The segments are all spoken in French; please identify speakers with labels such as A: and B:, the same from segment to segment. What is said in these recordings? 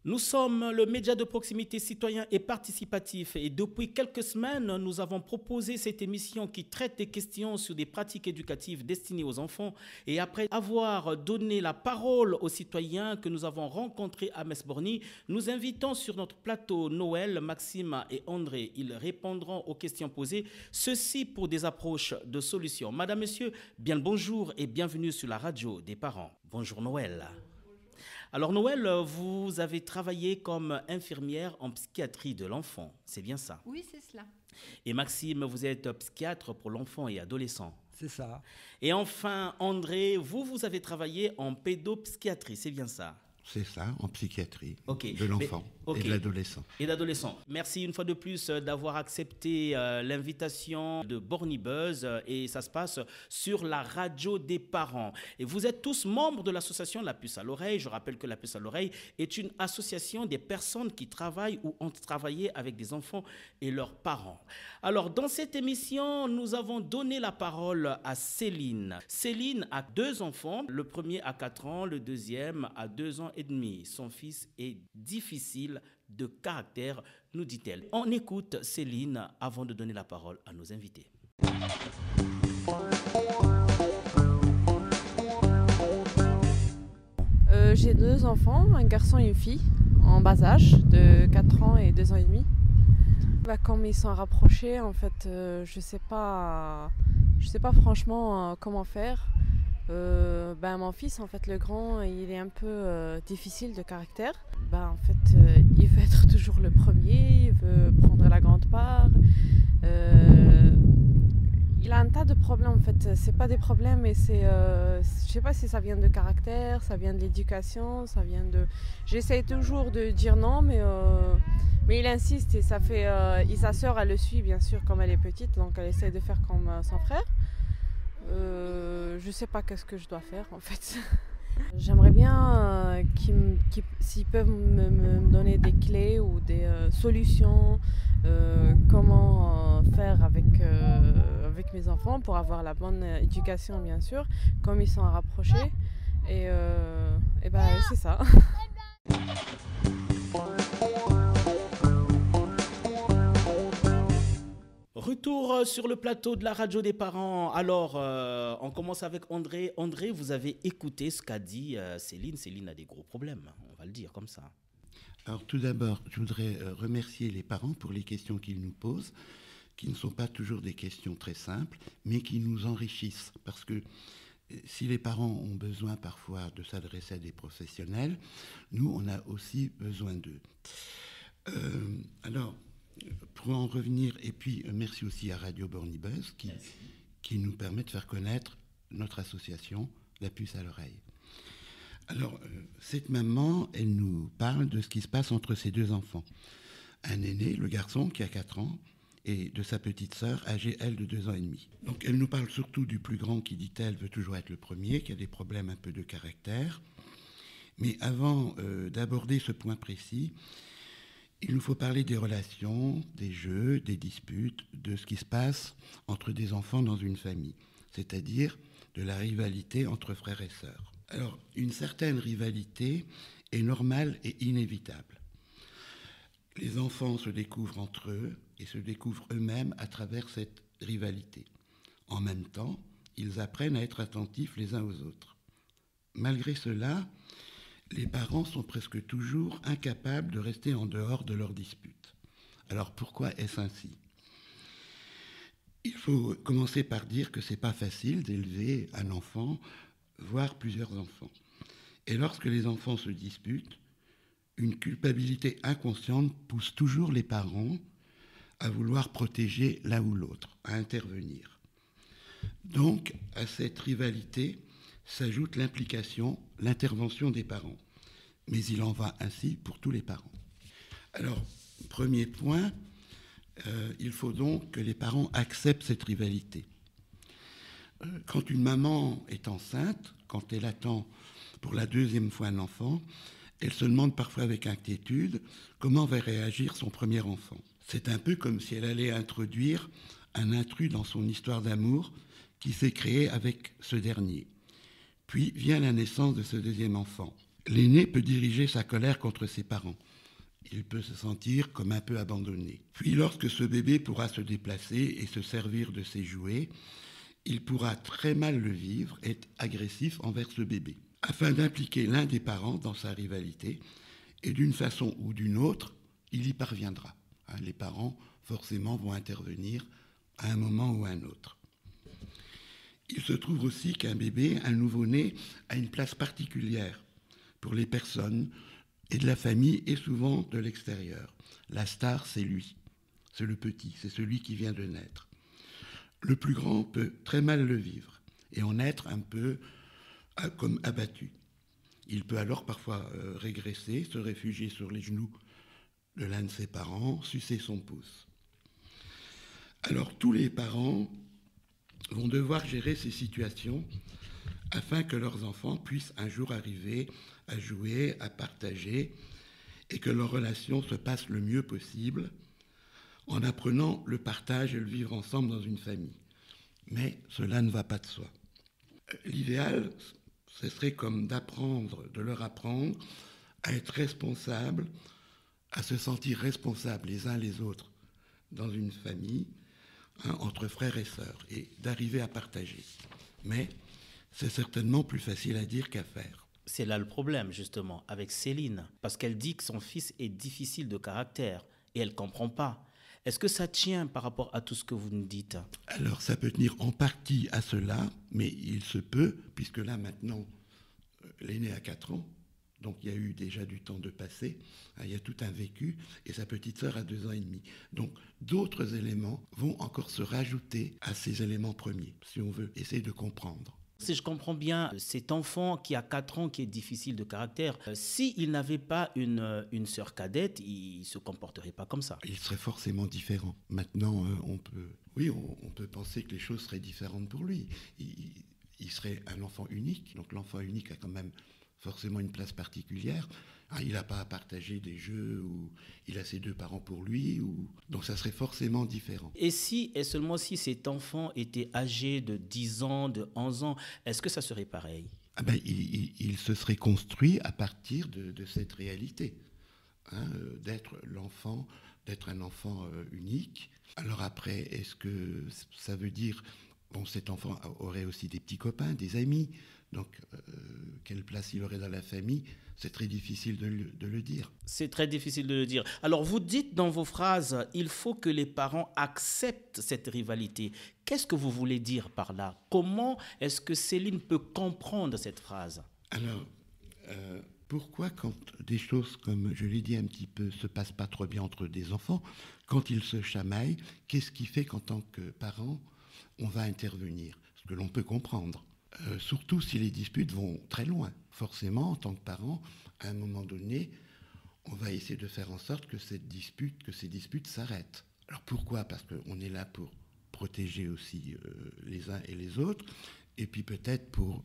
A: Nous sommes le média de proximité citoyen et participatif et depuis quelques semaines, nous avons proposé cette émission qui traite des questions sur des pratiques éducatives destinées aux enfants. Et après avoir donné la parole aux citoyens que nous avons rencontrés à Metz-Borny, nous invitons sur notre plateau Noël, Maxime et André. Ils répondront aux questions posées, ceci pour des approches de solutions. Madame, Monsieur, bien le bonjour et bienvenue sur la radio des parents. Bonjour Noël. Alors Noël, vous avez travaillé comme infirmière en psychiatrie de l'enfant, c'est bien ça?
B: Oui, c'est cela.
A: Et Maxime, vous êtes psychiatre pour l'enfant et adolescent.
C: C'est ça.
A: Et enfin, André, vous avez travaillé en pédopsychiatrie, c'est bien ça?
D: C'est ça, en psychiatrie
A: Ok.
D: de l'enfant et de l'adolescent.
A: Et d'adolescent. Merci une fois de plus d'avoir accepté l'invitation de Borny Buzz et ça se passe sur la radio des parents. Et vous êtes tous membres de l'association La Puce à l'oreille. Je rappelle que La Puce à l'oreille est une association des personnes qui travaillent ou ont travaillé avec des enfants et leurs parents. Alors, dans cette émission, nous avons donné la parole à Céline. Céline a 2 enfants. Le premier a 4 ans, le deuxième a 2 ans et demi. Son fils est difficile de caractère, nous dit-elle. On écoute Céline avant de donner la parole à nos invités.
B: J'ai 2 enfants, un garçon et une fille, en bas âge, de 4 ans et 2 ans et demi. Comme ils sont rapprochés, en fait, je sais pas franchement comment faire. Mon fils, en fait, le grand, il est un peu difficile de caractère. En fait, il veut être toujours le premier, il veut prendre la grande part. Il a un tas de problèmes, en fait. C'est pas des problèmes, mais je sais pas si ça vient de caractère, ça vient de l'éducation, ça vient de. J'essaie toujours de dire non, mais il insiste et ça fait. Et sa sœur, elle le suit, bien sûr, comme elle est petite, donc elle essaie de faire comme son frère. Je sais pas qu'est-ce que je dois faire en fait. J'aimerais bien s'ils peuvent me donner des clés ou des solutions, comment faire avec mes enfants pour avoir la bonne éducation bien sûr, comme ils sont rapprochés. Et c'est ça.
A: Retour sur le plateau de la radio des parents. Alors, on commence avec André. André, vous avez écouté ce qu'a dit Céline. Céline a des gros problèmes, on va le dire comme ça.
D: Alors tout d'abord, je voudrais remercier les parents pour les questions qu'ils nous posent, qui ne sont pas toujours des questions très simples, mais qui nous enrichissent. Parce que si les parents ont besoin parfois de s'adresser à des professionnels, nous, on a aussi besoin d'eux. Alors, pour en revenir, et puis merci aussi à Radio Borny Buzz qui nous permet de faire connaître notre association, La Puce à l'oreille. Alors, cette maman, elle nous parle de ce qui se passe entre ses 2 enfants. Un aîné, le garçon, qui a 4 ans, et de sa petite sœur, âgée, elle, de 2 ans et demi. Donc, elle nous parle surtout du plus grand qui, dit-elle, veut toujours être le premier, qui a des problèmes un peu de caractère. Mais avant d'aborder ce point précis, il nous faut parler des relations, des jeux, des disputes, de ce qui se passe entre des enfants dans une famille, c'est-à-dire de la rivalité entre frères et sœurs. Alors, une certaine rivalité est normale et inévitable. Les enfants se découvrent entre eux et se découvrent eux-mêmes à travers cette rivalité. En même temps, ils apprennent à être attentifs les uns aux autres. Malgré cela, les parents sont presque toujours incapables de rester en dehors de leurs disputes. Alors pourquoi est-ce ainsi ? Il faut commencer par dire que ce n'est pas facile d'élever un enfant, voire plusieurs enfants. Et lorsque les enfants se disputent, une culpabilité inconsciente pousse toujours les parents à vouloir protéger l'un ou l'autre, à intervenir. Donc, à cette rivalité s'ajoute l'implication, l'intervention des parents. Mais il en va ainsi pour tous les parents. Alors, premier point, il faut donc que les parents acceptent cette rivalité. Quand une maman est enceinte, quand elle attend pour la 2e fois un enfant, elle se demande parfois avec inquiétude comment va réagir son premier enfant. C'est un peu comme si elle allait introduire un intrus dans son histoire d'amour qui s'est créée avec ce dernier. Puis vient la naissance de ce 2e enfant. L'aîné peut diriger sa colère contre ses parents. Il peut se sentir comme un peu abandonné. Puis lorsque ce bébé pourra se déplacer et se servir de ses jouets, il pourra très mal le vivre et être agressif envers ce bébé. Afin d'impliquer l'un des parents dans sa rivalité, et d'une façon ou d'une autre, il y parviendra. Les parents, forcément, vont intervenir à un moment ou à un autre. Il se trouve aussi qu'un bébé, un nouveau-né, a une place particulière pour les personnes et de la famille et souvent de l'extérieur. La star, c'est lui, c'est le petit, c'est celui qui vient de naître. Le plus grand peut très mal le vivre et en être un peu comme abattu. Il peut alors parfois régresser, se réfugier sur les genoux de l'un de ses parents, sucer son pouce. Alors tous les parents vont devoir gérer ces situations afin que leurs enfants puissent un jour arriver à jouer, à partager et que leur relation se passe le mieux possible en apprenant le partage et le vivre ensemble dans une famille. Mais cela ne va pas de soi. L'idéal, ce serait comme de leur apprendre à être responsables, à se sentir responsables les uns les autres dans une famille, entre frères et sœurs, et d'arriver à partager. Mais c'est certainement plus facile à dire qu'à faire.
A: C'est là le problème, justement, avec Céline, parce qu'elle dit que son fils est difficile de caractère et elle ne comprend pas. Est-ce que ça tient par rapport à tout ce que vous nous dites ?
D: Alors, ça peut tenir en partie à cela, mais il se peut, puisque là, maintenant, l'aîné a 4 ans, donc il y a eu déjà du temps de passer, il y a tout un vécu, et sa petite sœur a 2 ans et demi. Donc, d'autres éléments vont encore se rajouter à ces éléments premiers, si on veut essayer de comprendre.
A: Si je comprends bien, cet enfant qui a 4 ans, qui est difficile de caractère, s'il n'avait pas une sœur cadette, il ne se comporterait pas comme ça.
D: Il serait forcément différent. Maintenant, on peut penser que les choses seraient différentes pour lui. Il serait un enfant unique, donc l'enfant unique a quand même forcément une place particulière. Il n'a pas à partager des jeux où il a ses 2 parents pour lui, donc ça serait forcément différent.
A: Et seulement si cet enfant était âgé de 10 ans, de 11 ans, est-ce que ça serait pareil ?
D: Il se serait construit à partir de cette réalité, d'être un enfant unique. Alors après, est-ce que ça veut dire, cet enfant aurait aussi des petits copains, des amis, donc quelle place il aurait dans la famille ? C'est très difficile de le dire.
A: C'est très difficile de le dire. Alors, vous dites dans vos phrases, il faut que les parents acceptent cette rivalité. Qu'est-ce que vous voulez dire par là ? Comment est-ce que Céline peut comprendre cette phrase ?
D: Alors, pourquoi quand des choses, comme je l'ai dit un petit peu, se passent pas trop bien entre des enfants, quand ils se chamaillent, qu'est-ce qui fait qu'en tant que parent, on va intervenir ? Ce que l'on peut comprendre. Surtout si les disputes vont très loin. Forcément, en tant que parent, à un moment donné, on va essayer de faire en sorte que ces disputes s'arrêtent. Alors pourquoi ? Parce qu'on est là pour protéger aussi les uns et les autres, et puis peut-être pour,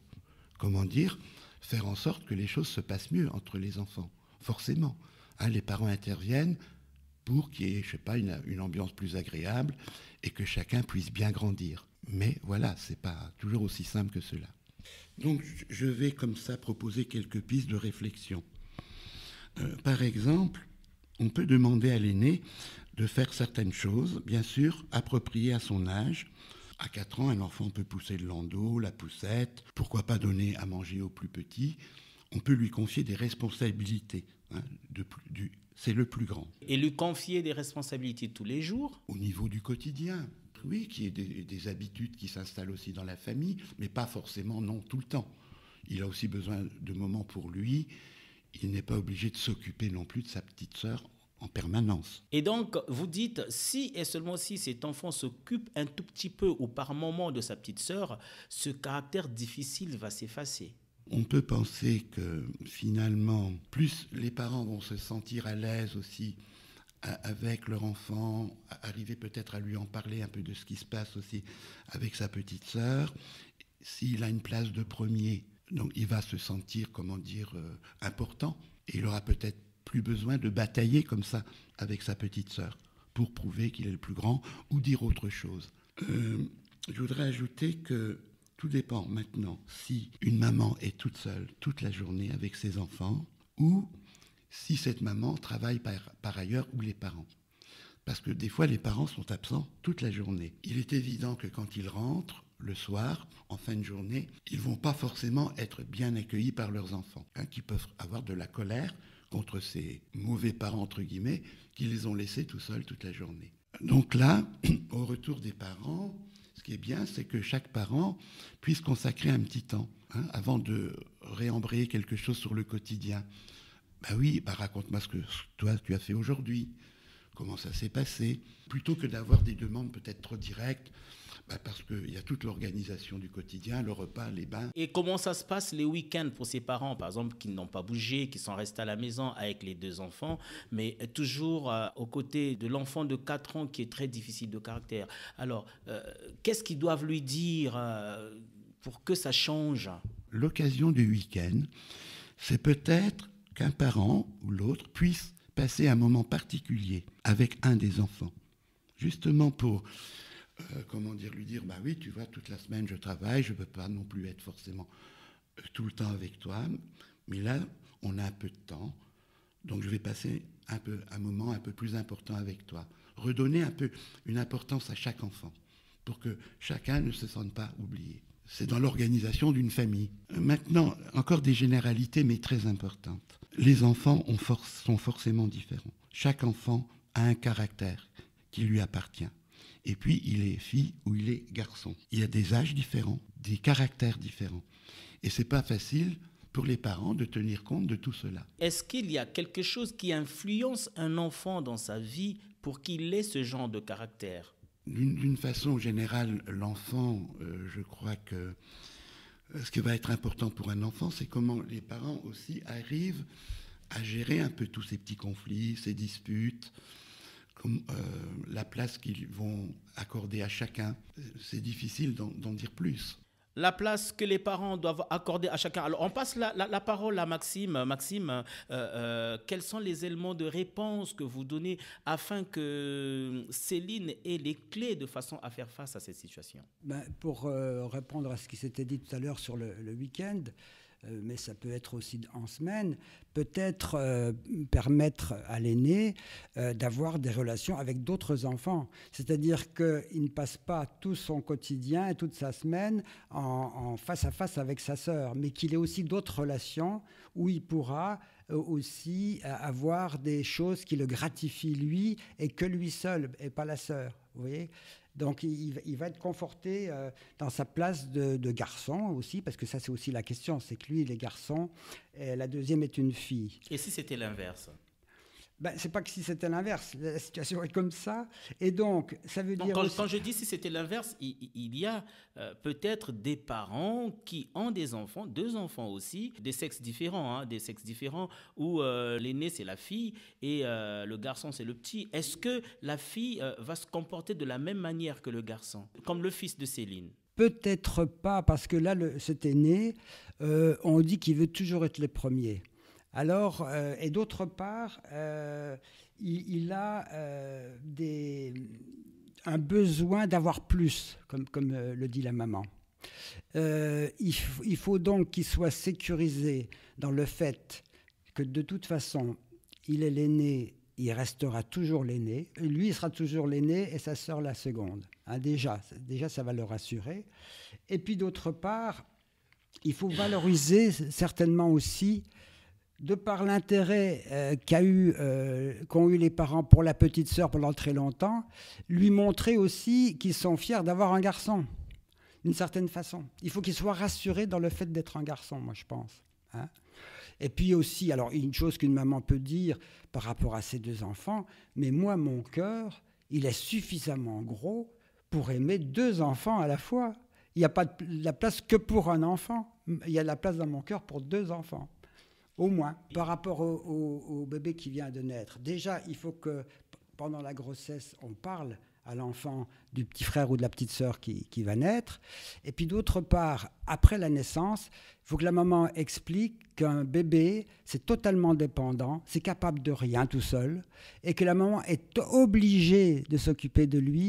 D: faire en sorte que les choses se passent mieux entre les enfants. Forcément, les parents interviennent pour qu'il y ait, une ambiance plus agréable et que chacun puisse bien grandir. Mais voilà, c'est pas toujours aussi simple que cela. Donc, je vais comme ça proposer quelques pistes de réflexion. Par exemple, on peut demander à l'aîné de faire certaines choses, bien sûr, appropriées à son âge. À 4 ans, un enfant peut pousser le landau, la poussette, pourquoi pas donner à manger au plus petit. On peut lui confier des responsabilités. C'est le plus grand.
A: Et lui confier des responsabilités tous les jours ?
D: Au niveau du quotidien. Oui, qu'il y ait des habitudes qui s'installent aussi dans la famille, mais pas forcément non tout le temps. Il a aussi besoin de moments pour lui. Il n'est pas obligé de s'occuper non plus de sa petite sœur en permanence.
A: Et donc, vous dites, si et seulement si cet enfant s'occupe un tout petit peu ou par moment de sa petite sœur, ce caractère difficile va s'effacer.
D: On peut penser que finalement, plus les parents vont se sentir à l'aise aussi avec leur enfant, arriver peut-être à lui en parler un peu de ce qui se passe aussi avec sa petite sœur. S'il a une place de premier, donc il va se sentir, important. Et il aura peut-être plus besoin de batailler comme ça avec sa petite sœur pour prouver qu'il est le plus grand ou dire autre chose. Je voudrais ajouter que Tout dépend maintenant si une maman est toute seule toute la journée avec ses enfants ou si cette maman travaille par ailleurs ou les parents. Parce que des fois, les parents sont absents toute la journée. Il est évident que quand ils rentrent, le soir, en fin de journée, ils ne vont pas forcément être bien accueillis par leurs enfants, qui peuvent avoir de la colère contre ces mauvais parents, entre guillemets, qui les ont laissés tout seuls toute la journée. Donc là, au retour des parents, ce qui est bien, c'est que chaque parent puisse consacrer un petit temps, avant de réembrayer quelque chose sur le quotidien. Oui, raconte-moi ce que toi tu as fait aujourd'hui. Comment ça s'est passé, plutôt que d'avoir des demandes peut-être trop directes, parce qu'il y a toute l'organisation du quotidien, le repas, les bains.
A: Et comment ça se passe les week-ends pour ces parents, par exemple, qui n'ont pas bougé, qui sont restés à la maison avec les 2 enfants, mais toujours aux côtés de l'enfant de 4 ans qui est très difficile de caractère. Alors, qu'est-ce qu'ils doivent lui dire pour que ça change ?
D: L'occasion du week-end, c'est peut-être qu'un parent ou l'autre puisse passer un moment particulier avec un des enfants, justement pour, lui dire, oui, tu vois, toute la semaine je travaille, je ne peux pas non plus être forcément tout le temps avec toi, mais là, on a un peu de temps, donc je vais passer un moment un peu plus important avec toi. Redonner un peu une importance à chaque enfant, pour que chacun ne se sente pas oublié. C'est dans l'organisation d'une famille. Maintenant, encore des généralités, mais très importantes. Les enfants sont forcément différents. Chaque enfant a un caractère qui lui appartient. Et puis, il est fille ou il est garçon. Il y a des âges différents, des caractères différents. Et ce n'est pas facile pour les parents de tenir compte de tout cela.
A: Est-ce qu'il y a quelque chose qui influence un enfant dans sa vie pour qu'il ait ce genre de caractère ?
D: D'une façon générale, l'enfant, je crois que ce qui va être important pour un enfant, c'est comment les parents aussi arrivent à gérer un peu tous ces petits conflits, ces disputes, la place qu'ils vont accorder à chacun. C'est difficile d'en dire plus.
A: La place que les parents doivent accorder à chacun. Alors, on passe la parole à Maxime. Maxime, quels sont les éléments de réponse que vous donnez afin que Céline ait les clés de façon à faire face à cette situation ?
C: Pour répondre à ce qui s'était dit tout à l'heure sur le week-end, mais ça peut être aussi en semaine, peut-être permettre à l'aîné d'avoir des relations avec d'autres enfants. C'est-à-dire qu'il ne passe pas tout son quotidien et toute sa semaine en face à face avec sa sœur, mais qu'il ait aussi d'autres relations où il pourra aussi avoir des choses qui le gratifient lui et que lui seul et pas la sœur. Vous voyez ? Donc, il va être conforté dans sa place de garçon aussi, parce que ça, c'est aussi la question. C'est que lui, il est garçon, et la deuxième est une fille.
A: Et si c'était l'inverse ?
C: C'est pas que si c'était l'inverse. La situation est comme ça. Et donc, ça veut dire...
A: Quand je dis si c'était l'inverse, il y a peut-être des parents qui ont des enfants, 2 enfants aussi, des sexes différents, où l'aîné, c'est la fille et le garçon, c'est le petit. Est-ce que la fille va se comporter de la même manière que le garçon, comme le fils de Céline ?
C: Peut-être pas, parce que là, cet aîné, on dit qu'il veut toujours être le premier. Alors, et d'autre part, il a un besoin d'avoir plus, comme le dit la maman. Il faut donc qu'il soit sécurisé dans le fait que de toute façon, il est l'aîné, il restera toujours l'aîné. Lui, il sera toujours l'aîné et sa sœur la seconde. Déjà, ça va le rassurer. Et puis d'autre part, il faut valoriser certainement aussi, de par l'intérêt qu'ont eu les parents pour la petite sœur pendant très longtemps, lui montrer aussi qu'ils sont fiers d'avoir un garçon, d'une certaine façon. Il faut qu'il soit rassuré dans le fait d'être un garçon, moi je pense. Et puis aussi, alors une chose qu'une maman peut dire par rapport à ses 2 enfants, mais moi, mon cœur, il est suffisamment gros pour aimer 2 enfants à la fois. Il n'y a pas la place que pour un enfant. Il y a la place dans mon cœur pour 2 enfants. Au moins, par rapport au bébé qui vient de naître. Déjà, il faut que pendant la grossesse, on parle à l'enfant du petit frère ou de la petite sœur qui va naître. Et puis d'autre part, après la naissance, il faut que la maman explique qu'un bébé, c'est totalement dépendant, c'est capable de rien tout seul, et que la maman est obligée de s'occuper de lui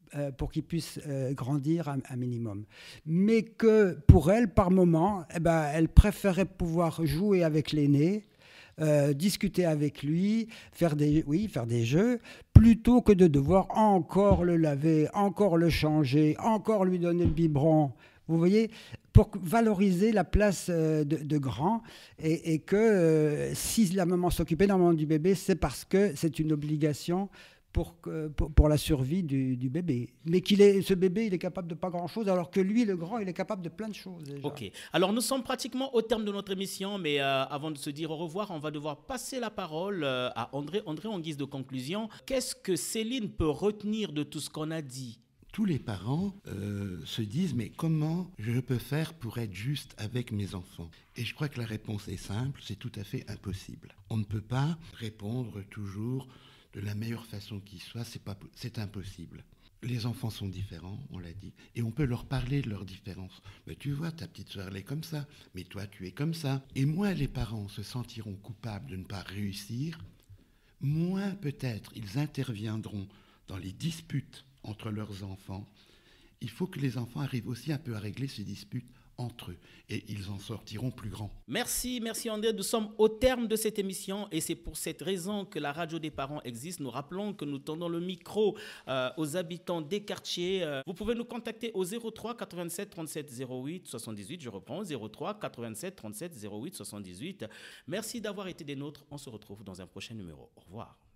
C: pour qu'il puisse grandir un minimum. Mais que pour elle, par moment, elle préférait pouvoir jouer avec l'aîné, discuter avec lui, faire des jeux, plutôt que de devoir encore le laver, encore le changer, encore lui donner le biberon. Vous voyez, pour valoriser la place de grand, et que si la maman s'occupe énormément du bébé, c'est parce que c'est une obligation pour la survie du bébé. Mais ce bébé, il est capable de pas grand-chose, alors que lui, le grand, il est capable de plein de choses déjà.
A: Ok. Alors, nous sommes pratiquement au terme de notre émission, mais avant de se dire au revoir, on va devoir passer la parole à André. André, en guise de conclusion, qu'est-ce que Céline peut retenir de tout ce qu'on a dit ?
D: Tous les parents se disent, mais comment je peux faire pour être juste avec mes enfants ? Et je crois que la réponse est simple, c'est tout à fait impossible. On ne peut pas répondre toujours de la meilleure façon qui soit, c'est impossible. Les enfants sont différents, on l'a dit, et on peut leur parler de leurs différences. Mais tu vois, ta petite soeur, elle est comme ça, mais toi, tu es comme ça. Et moins les parents se sentiront coupables de ne pas réussir, moins peut-être ils interviendront dans les disputes entre leurs enfants. Il faut que les enfants arrivent aussi un peu à régler ces disputes entre eux, et ils en sortiront plus grands.
A: Merci André. Nous sommes au terme de cette émission et c'est pour cette raison que la radio des parents existe. Nous rappelons que nous tendons le micro aux habitants des quartiers. Vous pouvez nous contacter au 03 87 37 08 78. Je reprends, 03 87 37 08 78. Merci d'avoir été des nôtres. On se retrouve dans un prochain numéro. Au revoir.